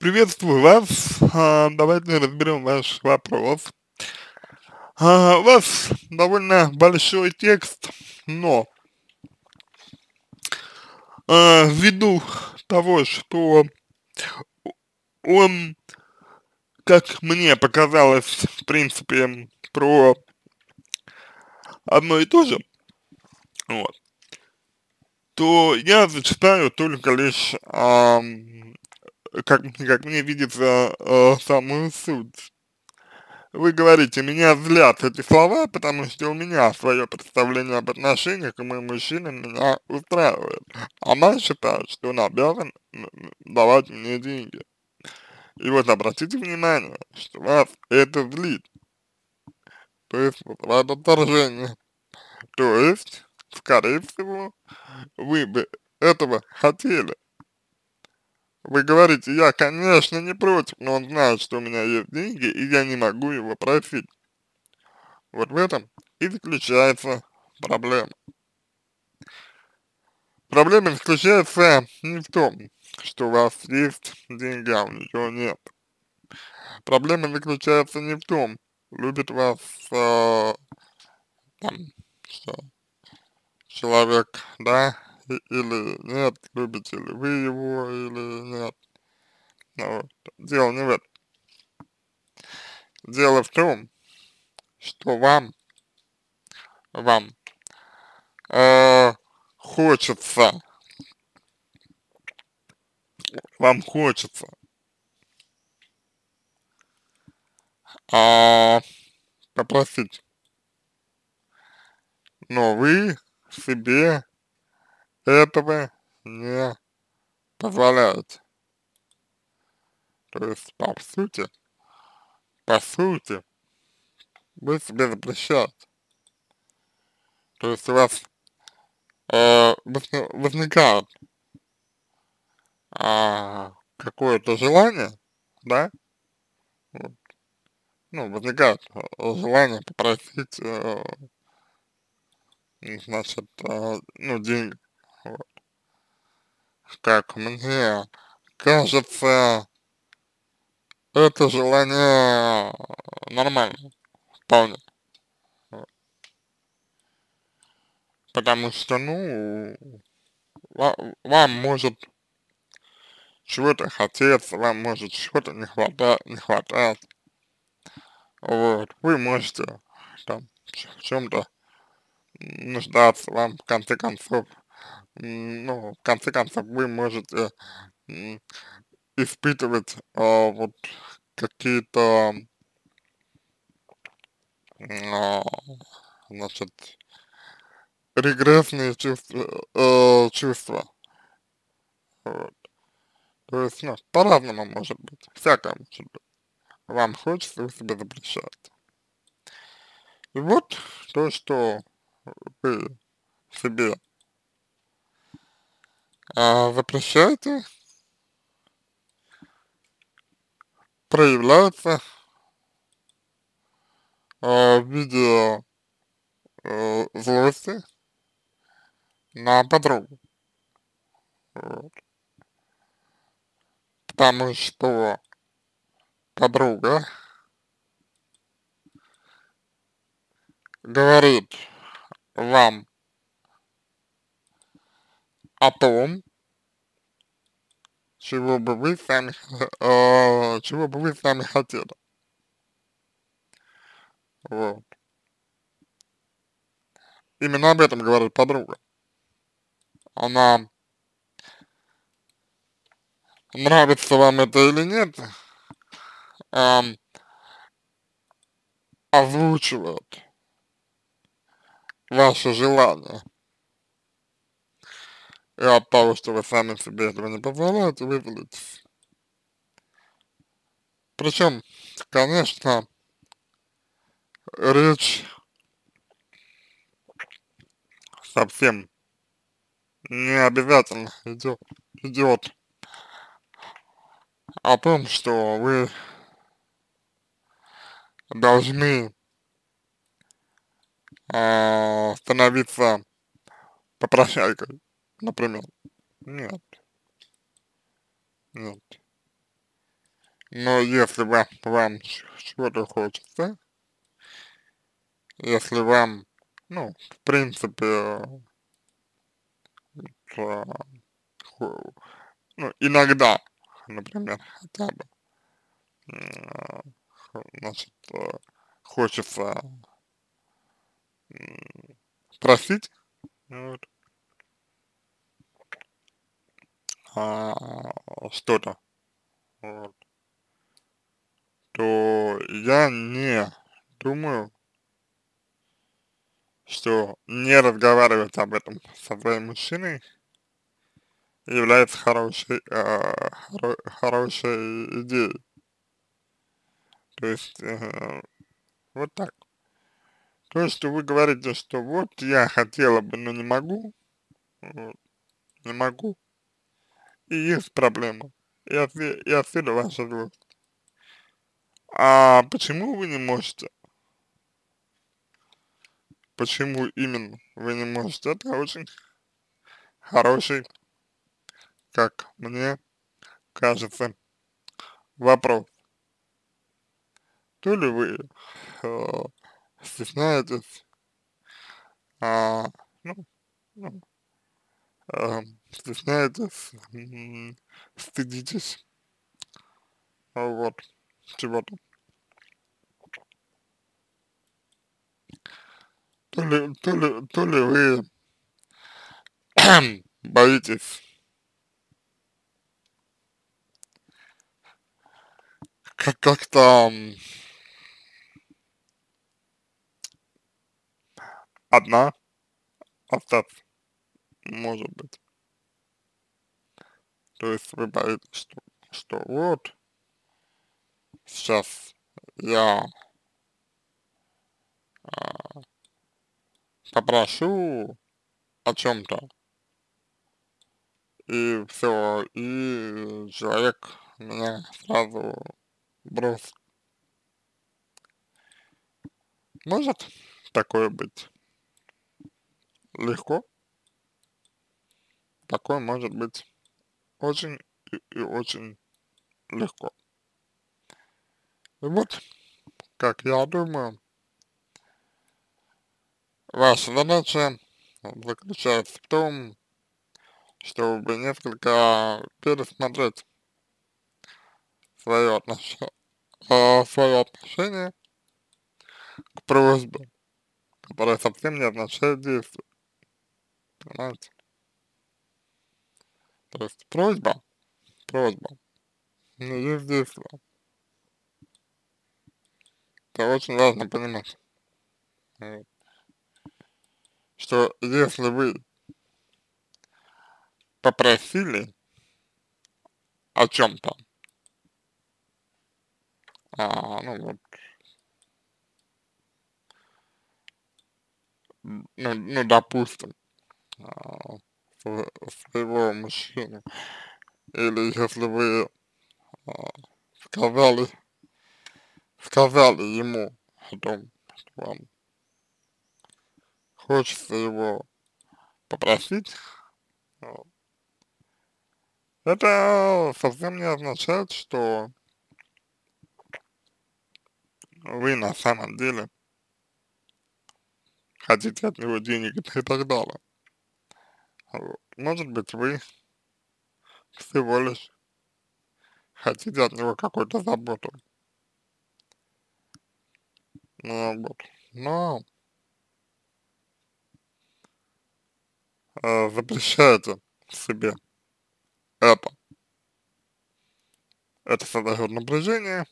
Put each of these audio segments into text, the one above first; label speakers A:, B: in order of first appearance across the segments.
A: Приветствую вас. Давайте разберем ваш вопрос. У вас довольно большой текст, но ввиду того, что он, как мне показалось, в принципе, про одно и то же, вот, то я зачитаю только лишь, как мне видится, самую суть. Вы говорите, меня злят эти слова, потому что у меня свое представление об отношениях, и мой мужчина меня устраивает. Она считает, что он обязан давать мне деньги. И вот обратите внимание, что вас это злит, то есть вызывает отторжение. То есть, скорее всего, вы бы этого хотели. Вы говорите, я, конечно, не против, но он знает, что у меня есть деньги, и я не могу его просить. Вот в этом и заключается проблема. Проблема заключается не в том, что у вас есть деньги, а у нее нет. Проблема заключается не в том, любит вас там, что человек, да, или нет, любите ли вы его или нет. Ну, вот. Дело не в этом. Дело в том, что вам э, хочется, вам хочется э, попросить, но вы себе этого не позволяете. То есть, по сути, вы себе запрещаете. То есть у вас возникает какое-то желание, да, вот, ну, возникает желание попросить, значит, ну, деньги. Вот. Как мне кажется, это желание нормально, вполне. Вот. Потому что, ну, вам может чего-то хотеться, вам может чего-то не хватать, вот, вы можете там в чем-то нуждаться, вам в конце концов, ну, в конце концов вы можете м, испытывать вот какие-то, а, значит, регрессные чувства, вот. То есть, ну, по-разному может быть, всякое может быть. Вам хочется, вы себе запрещаете. И вот то, что вы себе запрещаете, проявляется в виде злости на подругу. Вот. Потому что подруга говорит вам о том, чего бы вы сами хотели. Вот. Именно об этом говорит подруга. Она, нравится вам это или нет, ам, озвучивает ваши желания. И от того, что вы сами себе этого не позволяете, вы злитесь. Причем, конечно, речь совсем не обязательно идет о том, что вы должны становиться попрошайкой, например. Нет, нет. Но если вам чего-то хочется, если вам, ну, в принципе, э, хо- ну, иногда, например, хотя бы, э, значит, хочется просить, вот, что-то, вот, то я не думаю, что не разговаривать об этом со своим мужчиной является хорошей идеей. То есть, вот так. То есть, что вы говорите, что вот я хотела бы, но не могу, вот, не могу, и есть проблема, и отсюда ваша злость. А почему вы не можете? Почему именно вы не можете? Это очень хороший, как мне кажется, вопрос. То ли вы э, стесняетесь, а, ну, ну, стесняетесь, стыдитесь, вот, чего-то. То ли вы боитесь как-то одна остаться, может быть. То есть вы боитесь, что вот сейчас я а, попрошу о чем-то, и все, и человек меня сразу бросит. Может такое быть легко, такое может быть очень и очень легко. И вот, как я думаю, ваша задача заключается в том, чтобы несколько пересмотреть свое отношение к просьбе, которая совсем не означает действие, понимаете? То есть просьба, но есть действие. Это очень важно понимать, вот, что если вы попросили о чем-то, ну вот, ну допустим, а, своего мужчину, или если вы а, сказали, сказали ему о том, что вам хочется его попросить, вот, это совсем не означает, что вы на самом деле хотите от него денег и так далее. Вот. Может быть, вы всего лишь хотите от него какой-то заботы. Ну, вот. Но запрещаете себе это. Это создает напряжение,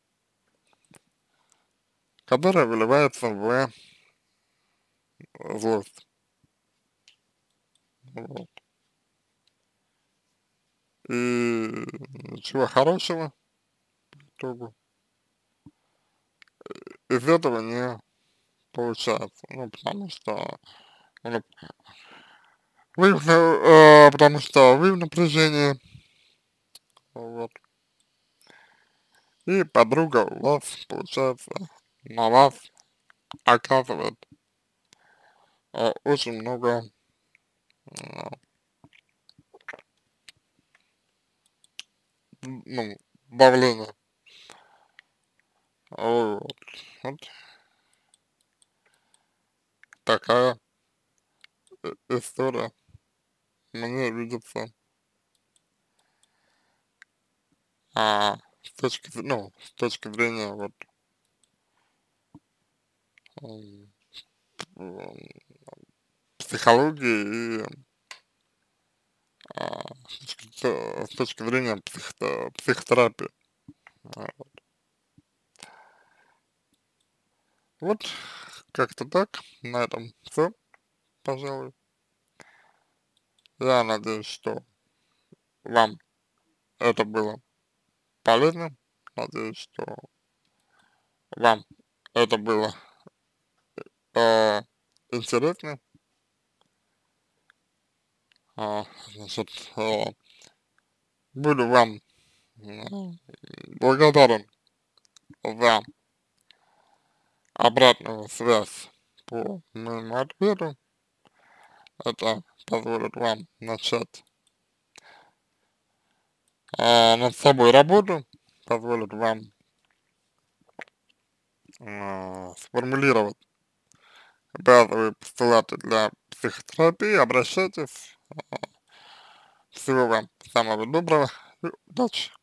A: которое выливается в злость. Вот. И ничего хорошего по итогу из этого не получается. Ну, потому что ну, потому что вы в напряжении, вот, и подруга у вас, получается, на вас оказывает очень много, э, ну, давления. Вот, вот такая история мне видится, с точки зрения вот м, м, психологии и с точки зрения психотерапии. А, Вот как-то так. На этом все, пожалуй. Я надеюсь, что вам это было полезно. Надеюсь, что вам это было э, интересно. А, значит, буду вам м, благодарен за обратную связь по моему ответу. Это позволит вам начать над собой работу, позволит вам сформулировать базовые постулаты для психотерапии. Обращайтесь. Всего вам самого доброго и удачи.